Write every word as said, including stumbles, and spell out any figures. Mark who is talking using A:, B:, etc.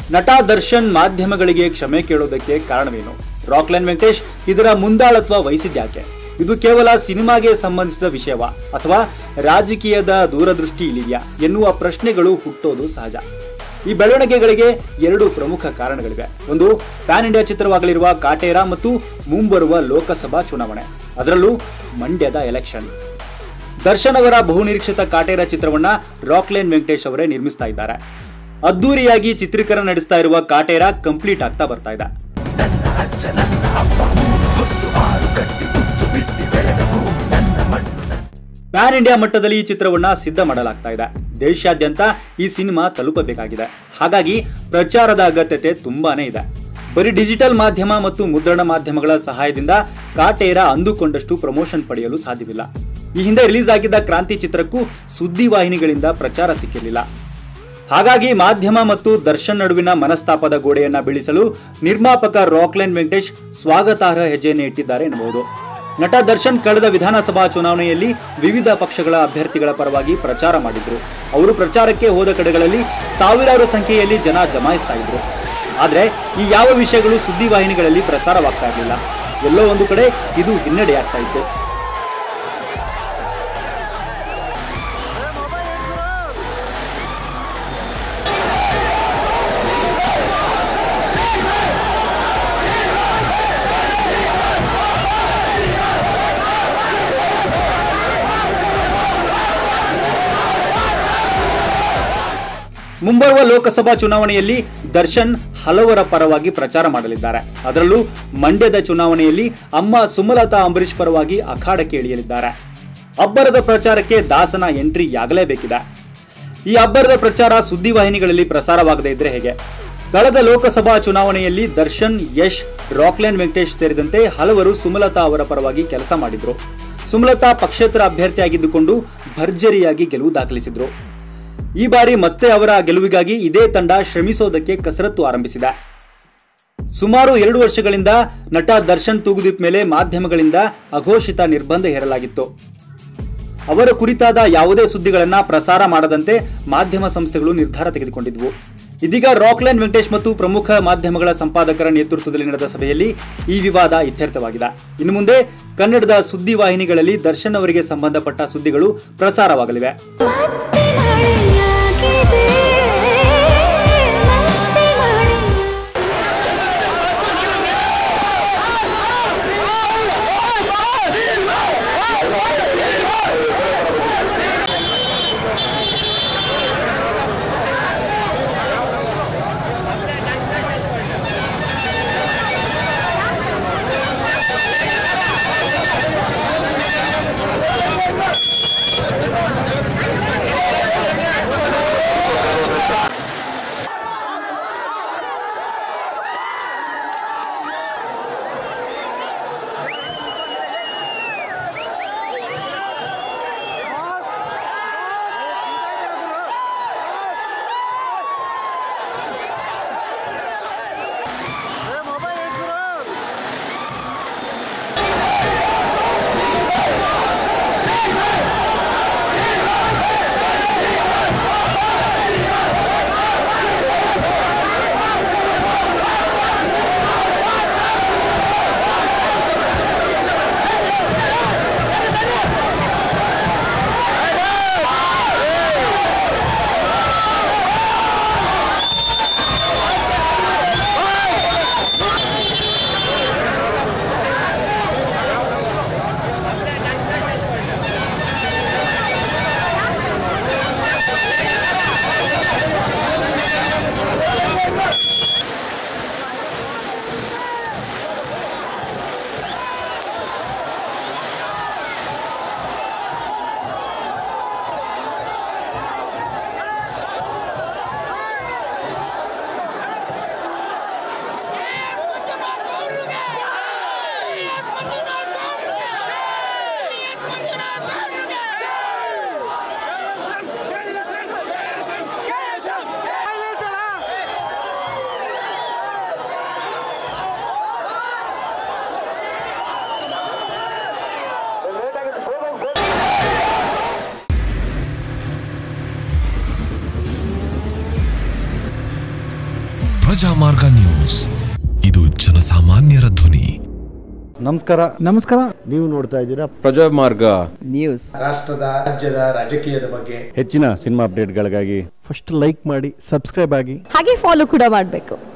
A: ನಟ ದರ್ಶನ್ ಮಾಧ್ಯಮಗಳಿಗೆ ಕ್ಷಮೆ ಕೇಳೋದಕ್ಕೆ ಕಾರಣವೇನು? ರಾಕ್ಲೈನ್ ವೆಂಕಟೇಶ್ ಇದರ ಮುಂದಾಳತ್ವ ವಹಿಸಿದ್ಯಾಕೆ? ಇದು ಕೇವಲ ಸಿನಿಮಾಗೆ ಸಂಬಂಧಿಸಿದ ವಿಷಯವಾ ಅಥವಾ ರಾಜಕೀಯದ ದೂರದೃಷ್ಟಿ ಇಲ್ಲಿದೆಯಾ ಎನ್ನುವ ಪ್ರಶ್ನೆಗಳು ಹುಟ್ಟೋದು ಸಹಜ. ಈ ಬೆಳವಣಿಗೆಗಳಿಗೆ ಎರಡು ಪ್ರಮುಖ ಕಾರಣಗಳಿವೆ. ಒಂದು, ಪ್ಯಾನ್ ಇಂಡಿಯಾ ಚಿತ್ರವಾಗಲಿರುವ ಕಾಟೇರ ಮತ್ತು ಮುಂಬರುವ ಲೋಕಸಭಾ ಚುನಾವಣೆ, ಅದರಲ್ಲೂ ಮಂಡ್ಯದ ಎಲೆಕ್ಷನ್. ದರ್ಶನ್ ಅವರ ಬಹುನಿರೀಕ್ಷಿತ ಕಾಟೇರ ಚಿತ್ರವನ್ನ ರಾಕ್ಲೈನ್ ವೆಂಕಟೇಶ್ ಅವರೇ ನಿರ್ಮಿಸ್ತಾ ಇದ್ದಾರೆ. ಅದ್ದೂರಿಯಾಗಿ ಚಿತ್ರೀಕರಣ ನಡೆಸ್ತಾ ಇರುವ ಕಾಟೇರ ಕಂಪ್ಲೀಟ್ ಆಗ್ತಾ ಬರ್ತಾ ಇದೆ. ಪ್ಯಾನ್ ಇಂಡಿಯಾ ಮಟ್ಟದಲ್ಲಿ ಈ ಚಿತ್ರವನ್ನ ಸಿದ್ಧ ಮಾಡಲಾಗ್ತಾ ಇದೆ. ದೇಶಾದ್ಯಂತ ಈ ಸಿನಿಮಾ ತಲುಪಬೇಕಾಗಿದೆ. ಹಾಗಾಗಿ ಪ್ರಚಾರದ ಅಗತ್ಯತೆ ತುಂಬಾನೇ ಇದೆ. ಬರೀ ಡಿಜಿಟಲ್ ಮಾಧ್ಯಮ ಮತ್ತು ಮುದ್ರಣ ಮಾಧ್ಯಮಗಳ ಸಹಾಯದಿಂದ ಕಾಟೇರ ಅಂದುಕೊಂಡಷ್ಟು ಪ್ರಮೋಷನ್ ಪಡೆಯಲು ಸಾಧ್ಯವಿಲ್ಲ. ಈ ಹಿಂದೆ ರಿಲೀಸ್ ಆಗಿದ್ದ ಕ್ರಾಂತಿ ಚಿತ್ರಕ್ಕೂ ಸುದ್ದಿವಾಹಿನಿಗಳಿಂದ ಪ್ರಚಾರ ಸಿಕ್ಕಿರಲಿಲ್ಲ. ಹಾಗಾಗಿ ಮಾಧ್ಯಮ ಮತ್ತು ದರ್ಶನ್ ನಡುವಿನ ಮನಸ್ತಾಪದ ಗೋಡೆಯನ್ನ ಬೀಳಿಸಲು ನಿರ್ಮಾಪಕ ರಾಕ್ಲೈನ್ ವೆಂಕಟೇಶ್ ಸ್ವಾಗತಾರ್ಹ ಹೆಜ್ಜೆಯನ್ನು ಇಟ್ಟಿದ್ದಾರೆ ಎನ್ನಬಹುದು. ನಟ ದರ್ಶನ್ ಕಳೆದ ವಿಧಾನಸಭಾ ಚುನಾವಣೆಯಲ್ಲಿ ವಿವಿಧ ಪಕ್ಷಗಳ ಅಭ್ಯರ್ಥಿಗಳ ಪರವಾಗಿ ಪ್ರಚಾರ ಮಾಡಿದ್ರು. ಅವರು ಪ್ರಚಾರಕ್ಕೆ ಹೋದ ಕಡೆಗಳಲ್ಲಿ ಸಾವಿರಾರು ಸಂಖ್ಯೆಯಲ್ಲಿ ಜನ ಜಮಾಯಿಸ್ತಾ ಇದ್ರು. ಆದ್ರೆ ಈ ಯಾವ ವಿಷಯಗಳು ಸುದ್ದಿವಾಹಿನಿಗಳಲ್ಲಿ ಪ್ರಸಾರವಾಗ್ತಾ ಇರಲಿಲ್ಲ. ಎಲ್ಲೋ ಒಂದು ಕಡೆ ಇದು ಹಿನ್ನಡೆಯಾಗ್ತಾ ಇತ್ತು. ಮುಂಬರುವ ಲೋಕಸಭಾ ಚುನಾವಣೆಯಲ್ಲಿ ದರ್ಶನ್ ಹಲವರ ಪರವಾಗಿ ಪ್ರಚಾರ ಮಾಡಲಿದ್ದಾರೆ. ಅದರಲ್ಲೂ ಮಂಡ್ಯದ ಚುನಾವಣೆಯಲ್ಲಿ ಅಮ್ಮ ಸುಮಲತಾ ಅಂಬರೀಶ್ ಪರವಾಗಿ ಅಖಾಡಕ್ಕೆ ಇಳಿಯಲಿದ್ದಾರೆ. ಅಬ್ಬರದ ಪ್ರಚಾರಕ್ಕೆ ದಾಸನ ಎಂಟ್ರಿ ಆಗಲೇಬೇಕಿದೆ. ಈ ಅಬ್ಬರದ ಪ್ರಚಾರ ಸುದ್ದಿವಾಹಿನಿಗಳಲ್ಲಿ ಪ್ರಸಾರವಾಗದೇ ಇದ್ರೆ ಹೇಗೆ? ಕಳೆದ ಲೋಕಸಭಾ ಚುನಾವಣೆಯಲ್ಲಿ ದರ್ಶನ್, ಯಶ್, ರಾಕ್ಲೈನ್ ವೆಂಕಟೇಶ್ ಸೇರಿದಂತೆ ಹಲವರು ಸುಮಲತಾ ಅವರ ಪರವಾಗಿ ಕೆಲಸ ಮಾಡಿದ್ರು. ಸುಮಲತಾ ಪಕ್ಷೇತರ ಅಭ್ಯರ್ಥಿಯಾಗಿದ್ದುಕೊಂಡು ಭರ್ಜರಿಯಾಗಿ ಗೆಲುವು ದಾಖಲಿಸಿದ್ರು. ಈ ಬಾರಿ ಮತ್ತೆ ಅವರ ಗೆಲುವಿಗಾಗಿ ಇದೇ ತಂಡ ಶ್ರಮಿಸೋದಕ್ಕೆ ಕಸರತ್ತು ಆರಂಭಿಸಿದೆ. ಸುಮಾರು ಎರಡು ವರ್ಷಗಳಿಂದ ನಟ ದರ್ಶನ್ ತೂಗುದೀಪ್ ಮೇಲೆ ಮಾಧ್ಯಮಗಳಿಂದ ಅಘೋಷಿತ ನಿರ್ಬಂಧ ಹೇರಲಾಗಿತ್ತು. ಅವರ ಕುರಿತಾದ ಯಾವುದೇ ಸುದ್ದಿಗಳನ್ನ ಪ್ರಸಾರ ಮಾಡದಂತೆ ಮಾಧ್ಯಮ ಸಂಸ್ಥೆಗಳು ನಿರ್ಧಾರ ತೆಗೆದುಕೊಂಡಿದ್ವು. ಇದೀಗ ರಾಕ್ಲೈನ್ ವೆಂಕಟೇಶ್ ಮತ್ತು ಪ್ರಮುಖ ಮಾಧ್ಯಮಗಳ ಸಂಪಾದಕರ ನೇತೃತ್ವದಲ್ಲಿ ನಡೆದ ಸಭೆಯಲ್ಲಿ ಈ ವಿವಾದ ಇತ್ಯರ್ಥವಾಗಿದೆ. ಇನ್ನು ಮುಂದೆ ಕನ್ನಡದ ಸುದ್ದಿವಾಹಿನಿಗಳಲ್ಲಿ ದರ್ಶನ್ ಅವರಿಗೆ ಸಂಬಂಧಪಟ್ಟ ಸುದ್ದಿಗಳು ಪ್ರಸಾರವಾಗಲಿವೆ.
B: ಪ್ರಜಾಮಾರ್ಗ ನ್ಯೂಸ್, ಇದು ಜನಸಾಮಾನ್ಯರ ಧ್ವನಿ.
C: ನಮಸ್ಕಾರ
D: ನಮಸ್ಕಾರ
C: ನೀವು ನೋಡ್ತಾ ಇದ್ದೀರಾ
D: ಪ್ರಜಾಮಾರ್ಗ
C: ನ್ಯೂಸ್. ರಾಷ್ಟ್ರದ ರಾಜ್ಯದ ರಾಜಕೀಯದ ಬಗ್ಗೆ
D: ಹೆಚ್ಚಿನ ಸಿನಿಮಾ ಅಪ್ಡೇಟ್ಗಳಿಗಾಗಿ
C: ಫಸ್ಟ್ ಲೈಕ್ ಮಾಡಿ, ಸಬ್ಸ್ಕ್ರೈಬ್ ಆಗಿ,
E: ಹಾಗೆ ಫಾಲೋ ಕೂಡ ಮಾಡಬೇಕು.